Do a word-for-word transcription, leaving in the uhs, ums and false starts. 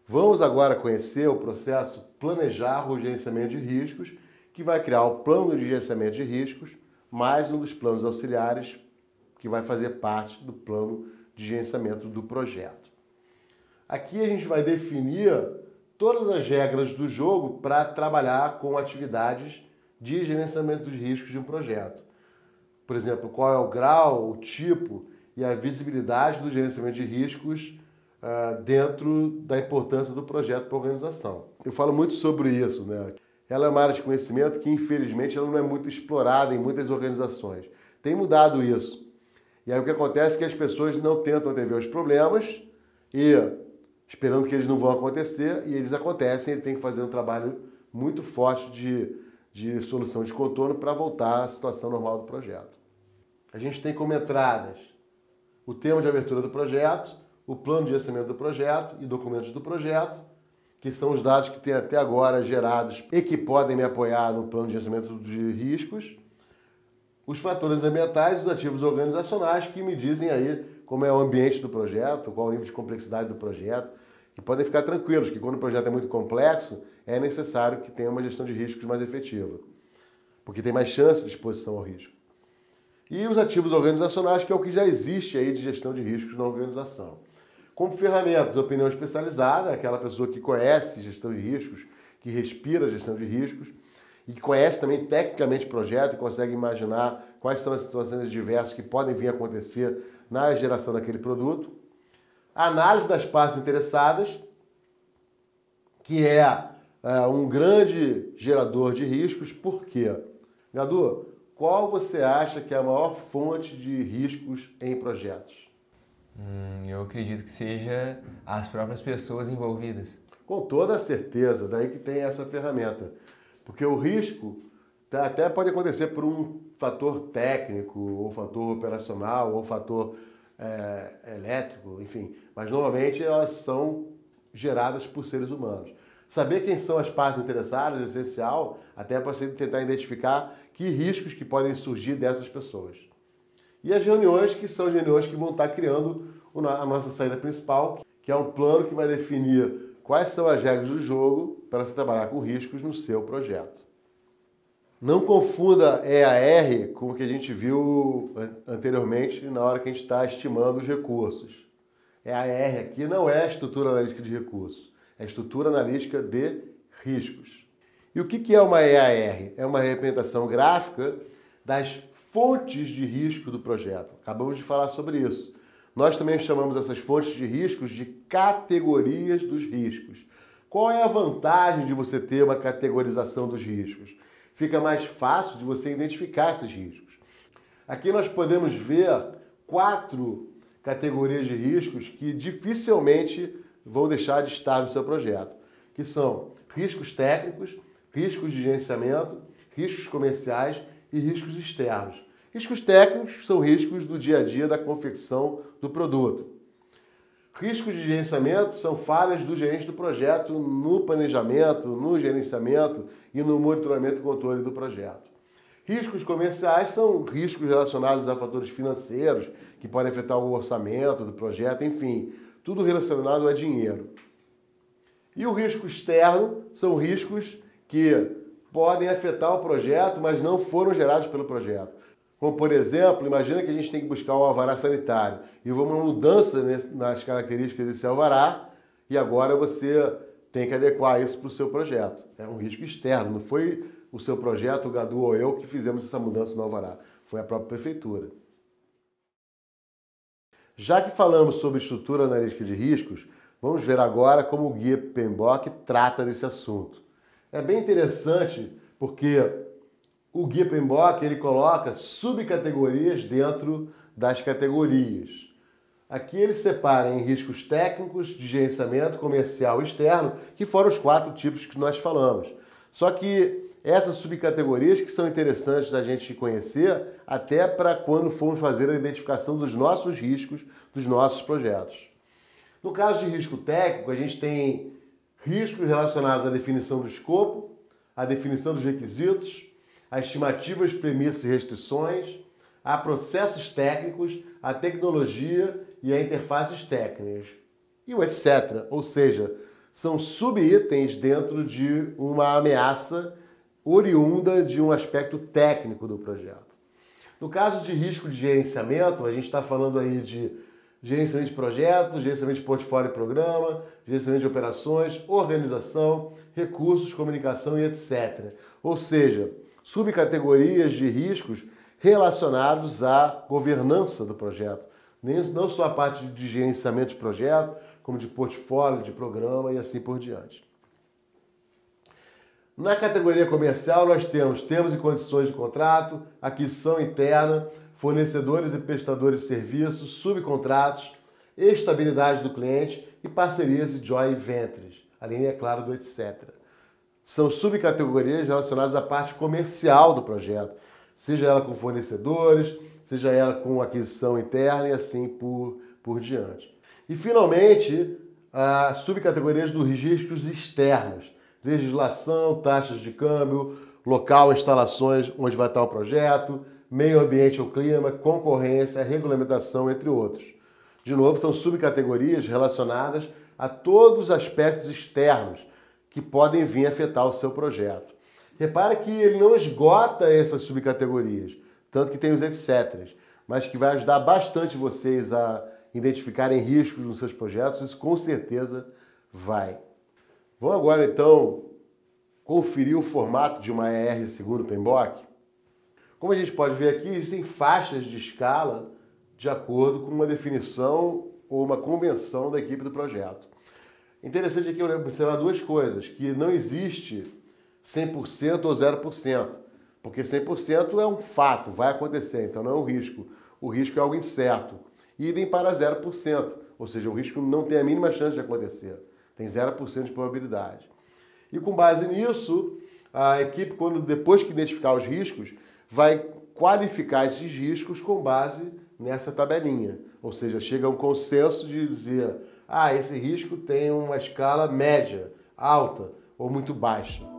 Vamos agora conhecer o processo Planejar o Gerenciamento de Riscos, que vai criar o plano de gerenciamento de riscos, mais um dos planos auxiliares que vai fazer parte do plano de gerenciamento do projeto. Aqui a gente vai definir todas as regras do jogo para trabalhar com atividades de gerenciamento de riscos de um projeto. Por exemplo, qual é o grau, o tipo e a visibilidade do gerenciamento de riscos uh, dentro da importância do projeto para a organização. Eu falo muito sobre isso, né? Ela é uma área de conhecimento que, infelizmente, ela não é muito explorada em muitas organizações. Tem mudado isso. E aí o que acontece é que as pessoas não tentam antever os problemas e, esperando que eles não vão acontecer, e eles acontecem, ele tem que fazer um trabalho muito forte de, de solução de contorno para voltar à situação normal do projeto. A gente tem como entradas o tema de abertura do projeto, o plano de gerenciamento do projeto e documentos do projeto, que são os dados que tem até agora gerados e que podem me apoiar no plano de gerenciamento de riscos, os fatores ambientais e os ativos organizacionais que me dizem aí como é o ambiente do projeto, qual é o nível de complexidade do projeto, e podem ficar tranquilos que quando o projeto é muito complexo, é necessário que tenha uma gestão de riscos mais efetiva, porque tem mais chance de exposição ao risco. E os ativos organizacionais, que é o que já existe aí de gestão de riscos na organização. Como ferramentas, opinião especializada, aquela pessoa que conhece gestão de riscos, que respira gestão de riscos, e que conhece também tecnicamente o projeto e consegue imaginar quais são as situações diversas que podem vir a acontecer na geração daquele produto. Análise das partes interessadas, que é, é um grande gerador de riscos. Por quê? Gadu, qual você acha que é a maior fonte de riscos em projetos? Hum, eu acredito que seja as próprias pessoas envolvidas. Com toda certeza, daí que tem essa ferramenta. Porque o risco até pode acontecer por um fator técnico, ou fator operacional, ou fator é, elétrico, enfim. Mas normalmente elas são geradas por seres humanos. Saber quem são as partes interessadas é essencial, até para você tentar identificar que riscos que podem surgir dessas pessoas. E as reuniões, que são as reuniões que vão estar criando a nossa saída principal, que é um plano que vai definir quais são as regras do jogo para você trabalhar com riscos no seu projeto. Não confunda E A R com o que a gente viu anteriormente na hora que a gente está estimando os recursos. E A R aqui não é estrutura analítica de recursos, é estrutura analítica de riscos. E o que é uma E A R? É uma representação gráfica das fontes de risco do projeto. Acabamos de falar sobre isso. Nós também chamamos essas fontes de riscos de categorias dos riscos. Qual é a vantagem de você ter uma categorização dos riscos? Fica mais fácil de você identificar esses riscos. Aqui nós podemos ver quatro categorias de riscos que dificilmente vão deixar de estar no seu projeto, que são riscos técnicos, riscos de gerenciamento, riscos comerciais e riscos externos. Riscos técnicos são riscos do dia a dia da confecção do produto. Riscos de gerenciamento são falhas do gerente do projeto no planejamento, no gerenciamento e no monitoramento e controle do projeto. Riscos comerciais são riscos relacionados a fatores financeiros que podem afetar o orçamento do projeto, enfim, tudo relacionado a dinheiro. E o risco externo são riscos que podem afetar o projeto, mas não foram gerados pelo projeto. Como, por exemplo, imagina que a gente tem que buscar um alvará sanitário e houve uma mudança nas características desse alvará e agora você tem que adequar isso para o seu projeto. É um risco externo, não foi o seu projeto, o Gadu ou eu, que fizemos essa mudança no alvará. Foi a própria prefeitura. Já que falamos sobre estrutura analítica de riscos, vamos ver agora como o guia PMBOK trata desse assunto. É bem interessante porque o guia PMBOK ele coloca subcategorias dentro das categorias. Aqui ele separa em riscos técnicos, de gerenciamento, comercial e externo, que foram os quatro tipos que nós falamos. Só que essas subcategorias que são interessantes da gente conhecer até para quando formos fazer a identificação dos nossos riscos, dos nossos projetos. No caso de risco técnico, a gente tem riscos relacionados à definição do escopo, à definição dos requisitos, a estimativas, premissas e restrições, a processos técnicos, a tecnologia e a interfaces técnicas, e o etcétera. Ou seja, são subitens dentro de uma ameaça oriunda de um aspecto técnico do projeto. No caso de risco de gerenciamento, a gente está falando aí de gerenciamento de projetos, gerenciamento de portfólio e programa, gerenciamento de operações, organização, recursos, comunicação e etcétera. Ou seja, subcategorias de riscos relacionados à governança do projeto. Não só a parte de gerenciamento de projeto, como de portfólio, de programa e assim por diante. Na categoria comercial, nós temos termos e condições de contrato, aquisição interna, fornecedores e prestadores de serviços, subcontratos, estabilidade do cliente e parcerias e joint ventures, além, é claro, do etcétera. São subcategorias relacionadas à parte comercial do projeto, seja ela com fornecedores, seja ela com aquisição interna e assim por, por diante. E, finalmente, as subcategorias dos riscos externos, legislação, taxas de câmbio, local, instalações onde vai estar o projeto, meio ambiente ou clima, concorrência, regulamentação, entre outros. De novo, são subcategorias relacionadas a todos os aspectos externos que podem vir afetar o seu projeto. Repare que ele não esgota essas subcategorias, tanto que tem os etcétera, mas que vai ajudar bastante vocês a identificarem riscos nos seus projetos, isso com certeza vai. Vamos agora, então, conferir o formato de uma E R segundo o PMBOK? Como a gente pode ver aqui, existem faixas de escala de acordo com uma definição ou uma convenção da equipe do projeto. Interessante aqui observar duas coisas, que não existe cem por cento ou zero por cento, porque cem por cento é um fato, vai acontecer, então não é um risco. O risco é algo incerto. Idem para zero por cento, ou seja, o risco não tem a mínima chance de acontecer. Tem zero por cento de probabilidade. E com base nisso, a equipe, quando depois que identificar os riscos, vai qualificar esses riscos com base nessa tabelinha. Ou seja, chega a um consenso de dizer, ah, esse risco tem uma escala média, alta ou muito baixa.